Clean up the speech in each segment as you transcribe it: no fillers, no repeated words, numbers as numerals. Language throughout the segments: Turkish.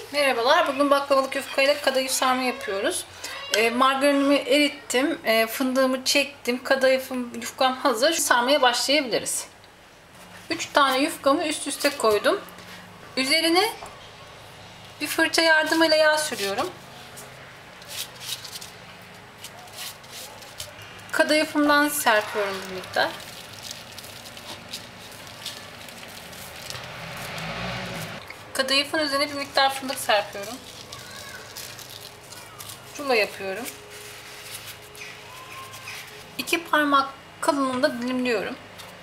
Merhabalar. Bugün baklavalık yufkayla kadayıf sarma yapıyoruz. Margarinimi erittim. Fındığımı çektim. Kadayıfım, yufkam hazır. Sarmaya başlayabiliriz. 3 tane yufkamı üst üste koydum. Üzerine bir fırça yardımıyla yağ sürüyorum. Kadayıfımdan serpiyorum bir miktar. Kadayıfın üzerine bir miktar fındık serpiyorum. Rulo yapıyorum. 2 parmak kalınlığında dilimliyorum.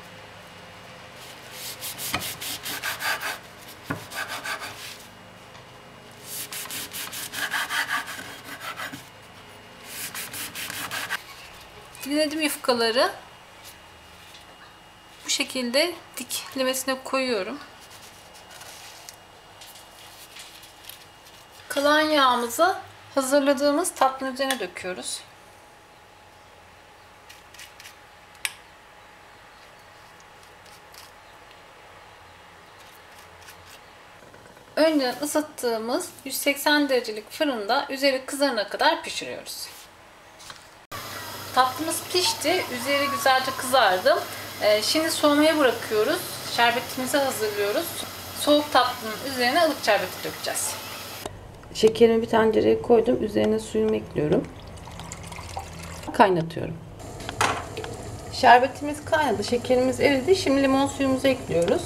Dilimlediğim yufkaları bu şekilde diklemesine koyuyorum. Kalan yağımızı hazırladığımız tatlının üzerine döküyoruz. Önceden ısıttığımız 180 derecelik fırında üzeri kızarana kadar pişiriyoruz. Tatlımız pişti. Üzeri güzelce kızardı. Şimdi soğumaya bırakıyoruz. Şerbetimizi hazırlıyoruz. Soğuk tatlının üzerine ılık şerbeti dökeceğiz. Şekerimi bir tencereye koydum. Üzerine suyumu ekliyorum. Kaynatıyorum. Şerbetimiz kaynadı. Şekerimiz eridi. Şimdi limon suyumuzu ekliyoruz.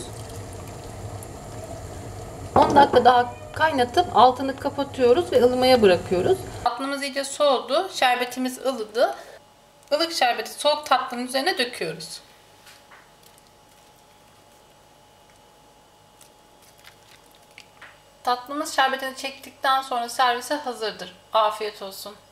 10 dakika daha kaynatıp altını kapatıyoruz ve ılımaya bırakıyoruz. Tatlımız iyice soğudu. Şerbetimiz ılıdı. Ilık şerbeti soğuk tatlının üzerine döküyoruz. Tatlımız şerbetini çektikten sonra servise hazırdır. Afiyet olsun.